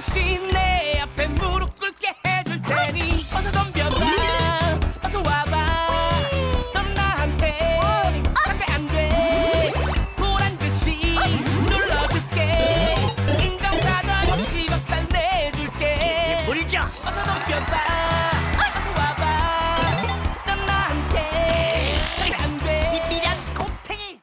대신 내 앞에 무릎 꿇게 해줄 테니 어서 덤벼봐 어서 와봐 넌 나한테 절대 안돼 보란 듯이 눌러줄게 인정사정 없이 박살 내줄게 물죠. 어서 덤벼봐 어서 와봐 넌 나한테 절대 안돼 미란 곰탱이.